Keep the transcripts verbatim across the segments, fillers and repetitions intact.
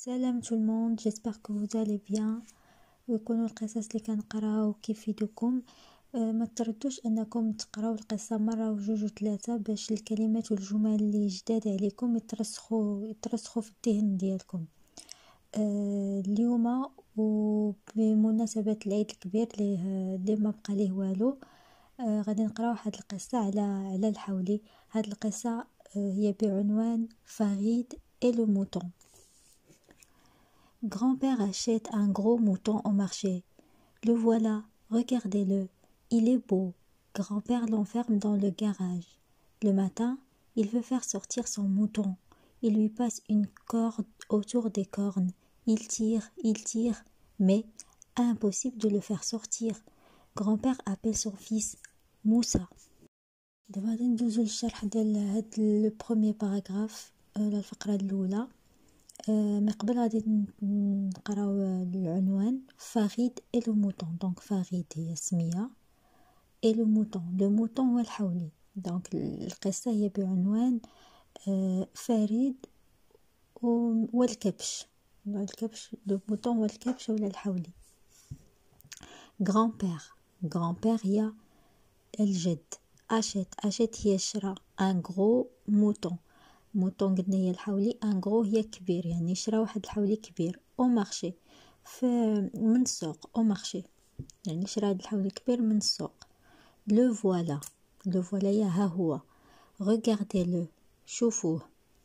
Salam tout le monde, j'espère que vous allez bien ويكونوا القصص اللي كنقراو كيفيدوكم. أه ما تردوش انكم تقراو القصه مره وجوج وثلاثه باش الكلمات والجمل اللي جداد عليكم يترسخوا يترسخوا في الذهن ديالكم. أه اليوم وبمناسبه العيد الكبير اللي اللي ما بقى ليه والو، أه غادي نقراو واحد القصه على على الحولي. هاد القصه أه هي بعنوان فريد et le mouton. Grand-père achète un gros mouton au marché. Le voilà, regardez-le, il est beau. Grand-père l'enferme dans le garage. Le matin, il veut faire sortir son mouton. Il lui passe une corde autour des cornes. Il tire, il tire, mais impossible de le faire sortir. Grand-père appelle son fils Moussa. دابا غادي ندوزو للشرح ديال هاد البروميي باراغراف ولا الفقرة الأولى. من قبل غادي نقراو العنوان فريد et le mouton. دونك فريد هي سمية et le mouton le mouton هو الحولي. دونك القصة هي بعنوان فريد والكبش. الكبش le mouton والكبش ولا الحولي. grand-père grand-père هي الجد. achète achète هي شرا un gros mouton موطون قلنا هي الحولي. ان غرو هي كبير، يعني شرا واحد الحولي كبير. او مارشي في من السوق. او مارشي يعني شرا هاد الحولي كبير من السوق. لو فوالا لو فوالا يا ها هو. regardez le شوفوه.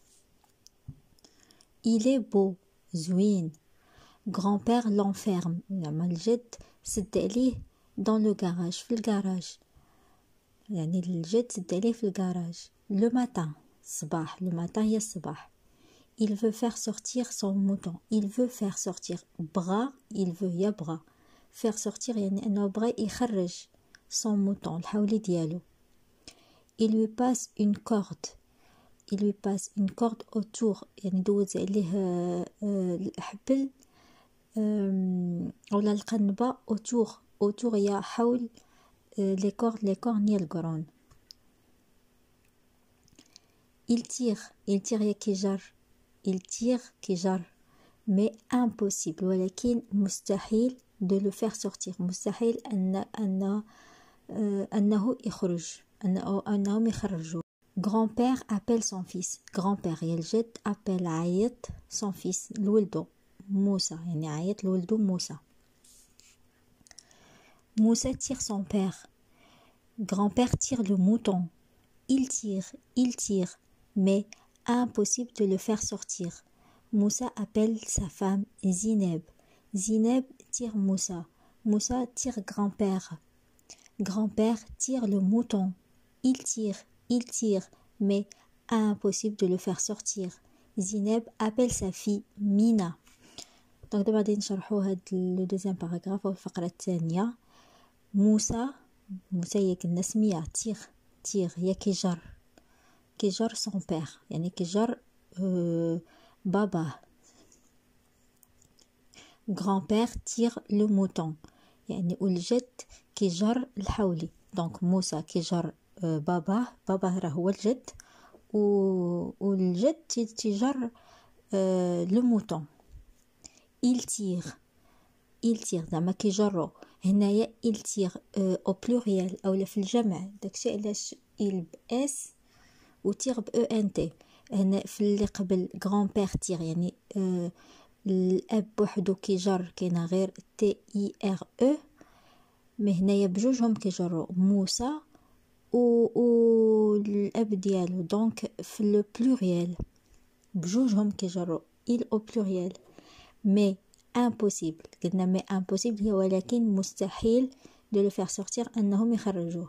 il est beau زوين. grand-père l'enferme زعما الجد سد عليه dans le garage في الكراج، يعني الجد سد عليه في الكراج. لو ماتان صباح. لو ماتان هي الصباح. il veut faire sortir son mouton. il veut faire sortir بغا il veut يبغى faire sortir يعني انه بغى يخرج son mouton الحولي ديالو. il lui passe une corde. il lui passe une corde autour يعني دوز عليه الحبل ولا القنبة. autour autour هي حول les cordes les cornes هي القرون. il tire il tire يا كيجر. il tire كيجر mais impossible ولكن مستحيل de le faire sortir. مستحيل أن أن أنه يخرج أنه أنهم يخرجوا. grand-père appelle son fils. grand-père يا الجد appelle عيط son fils لولدو موسى، يعني عيط لولدو موسى. موسى tire son père. grand-père tire le mouton. il tire il tire mais impossible de le faire sortir. Moussa appelle sa femme Zineb. Zineb tire Moussa. Moussa tire grand-père. Grand-père tire le mouton. Il tire, il tire, mais impossible de le faire sortir. Zineb appelle sa fille Mina. Donc d'abord غادي نشرحوا هاد le deuxième paragraphe أو الفقرة الثانية. موسى موسى هي كنا سمية تير تير هي كيجر كيجر son père يعني كيجر euh, باباه. grand-père tire le mouton يعني والجد كيجر الحولي. دونك موسى كيجر euh, باباه باباه راه هو الجد و... والجد تيجر euh, le mouton. il tire il tire زعما كيجرو. هنايا il tire euh, au pluriel أو في الجمع. داكشي علاش il بإس وتيغ ب او ان تي. هنا في اللي قبل grand-père تيغ يعني آه الاب بوحدو كيجر كاينه غير تي اي ار او، مي هنايا بجوجهم كيجرو موسى و و الاب ديالو. دونك في لو بلوريال بجوجهم كيجرو il au pluriel. مي impossible قلنا مي impossible هي ولكن مستحيل de le faire sortir انهم يخرجوه.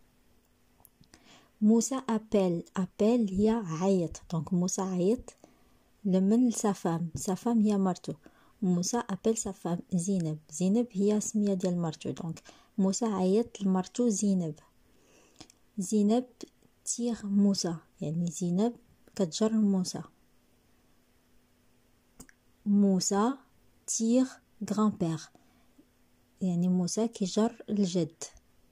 موسى appelle appelle هي عيط. دونك موسى عيط لمن sa femme sa femme هي مرتو. موسى appelle sa femme زينب. زينب هي سمية ديال مرتو. دونك موسى عيط لمرتو زينب. زينب تيغ موسى يعني زينب كتجر موسى. موسى تيغ grand-père يعني موسى كيجر الجد.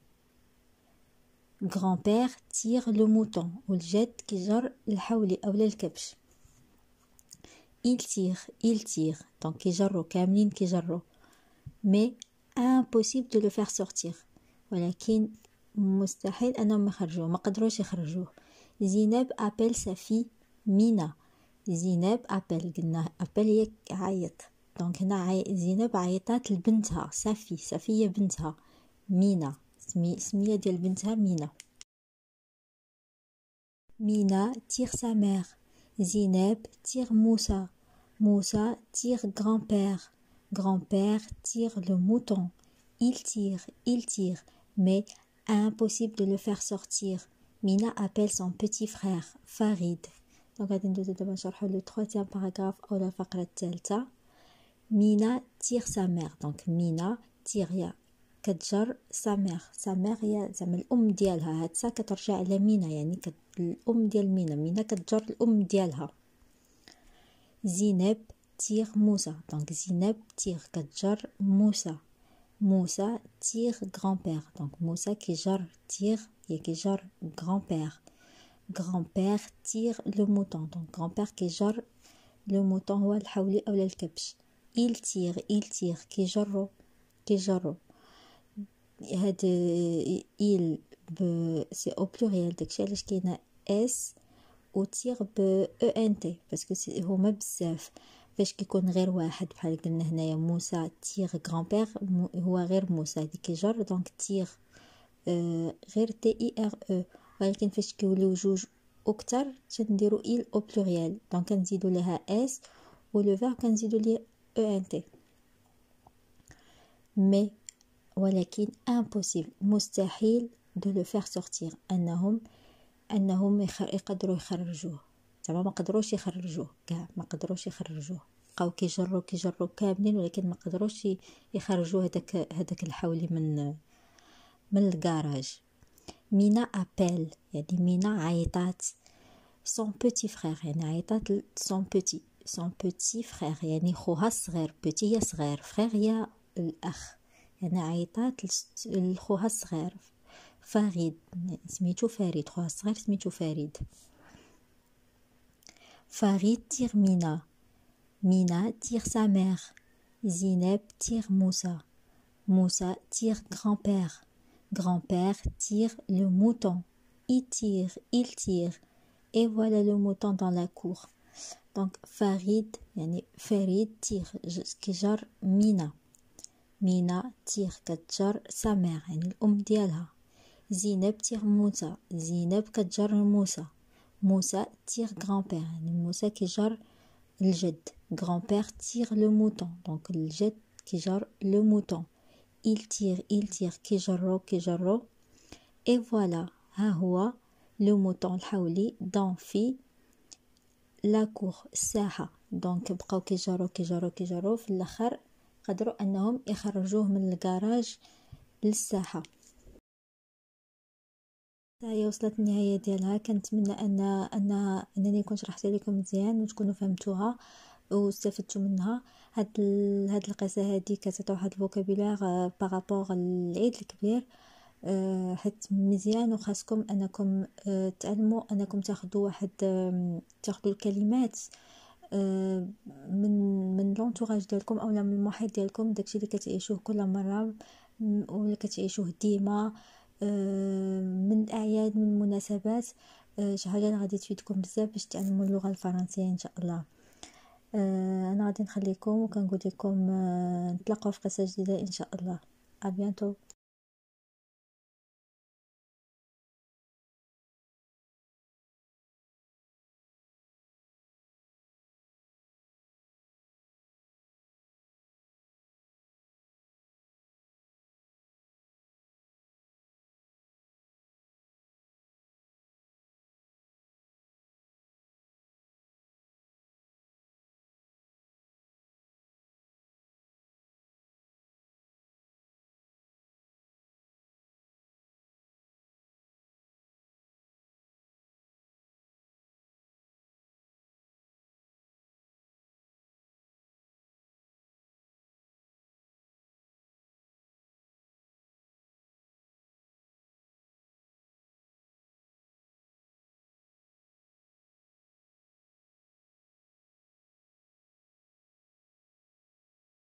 grand-père tire le mouton والجد كيجر الحولي أو الكبش. il tire il tire donc كيجروا كاملين كيجروا mais impossible de le faire sortir ولكن مستحيل أنهم يخرجوه ما قدروش يخرجوه. زينب appelle sa fille مينا. زينب appelle قلنا appelle هي عيط دونك هنا عي... زينب عيطات لبنتها سافي سافي هي بنتها مينا سمي سمية ديال بنتها مينا. مينا tire sa mère. زينب tire موسى. موسى tire grand-père. Grand-père tire le mouton. Il tire, il tire, mais impossible de le faire sortir. Mina appelle son petit frère, Farid. Donc, غادي ندوزو دابا نشرحو لو troisième paragraphe أو الفقرة الثالثة. مينا tire sa mère. Donc, مينا tire هي كتجر sa mère. Sa mère هي زعما الأم ديالها. هاد سا كترجع على مينا يعني كت... الأم ديال مينا. مينا كتجر الأم ديالها. زينب tire موسى. Donc, زينب tire كتجر موسى. موسى tire grand-père. Donc, موسى كيجر tire هي كيجر grand-père. Grand-père tire le mouton. Donc, grand-père كيجر le mouton هو الحولي أو الكبش. Il tire, il tire كيجرو كيجرو. هاد il ب سي au pluriel داكشي علاش كاينه اس و tire ب en باسكو هما بزاف. فاش كيكون غير واحد بحال قلنا هنايا موسى تيغ غران هو غير موسى اللي كيجر دونك تيغ آه غير تي اي ار او. ولكن فاش كيوليو جوج اكثر تنديرو ايل او بلوريال دونك كنزيدو لها اس و لو فير كنزيدو ليه او ان تي. مي ولكن امبوسيبل مستحيل دو لو فير سورتير انهم انهم يقدروا يخرجوه زعما ما قدروش يخرجوه كاع ما قدروش يخرجوه بقاو كيجروا كيجروا كاملين ولكن ما قدروش يخرجوا هذاك هذاك الحولي من من الكراج. مينا ابل يعني مينا عيطات سون بوتي فخير يعني عيطات سون بوتي سون بوتي فخير يعني خوها الصغير. بوتي هي صغير فخير هي الاخ يعني عيطات لخوها الصغير فريد سميتو فريد خوها الصغير سميتو فريد. Farid tire Mina. Mina tire sa mère. Zineb tire Moussa. Moussa tire grand-père. Grand-père tire le mouton. Il tire, il tire. Et voilà le mouton dans la cour. Donc Farid, yani Farid tire كجر Mina. Mina tire كتجر sa mère يعني الأم ديالها. Zineb tire Moussa. Zineb كتجر موسى. موسى tire grand-père يعني موسى كيجر الجد. grand-père tire le mouton donc الجد كيجر le mouton. il tire il tire كيجرو كيجرو et voilà ها هو le mouton الحولي dans في la cour الساحة. دونك بقاو كيجرو كيجرو كيجرو في الاخر قدروا انهم يخرجوه من الكراج للساحة. هي وصلت النهايه ديالها. كنتمنى ان ان انني كنت شرحت لكم مزيان وتكونوا فهمتوها واستفدتوا منها. هاد ال... هاد القصه هادي كتعطي واحد الفوكابولير بارابور العيد الكبير أه حيت مزيان وخاصكم انكم أه تعلموا انكم تاخذوا واحد أه تاخذوا الكلمات أه من من لونطوراج ديالكم اولا من المحيط ديالكم داكشي اللي كتعيشوه كل مره ولا كتعيشوه ديما من الأعياد من المناسبات. شي حاجه اللي غادي تفيدكم بزاف باش تعلموا اللغه الفرنسيه ان شاء الله. انا غادي نخليكم وكنقول لكم نتلاقاو في قصه جديده ان شاء الله. ا بيانتو.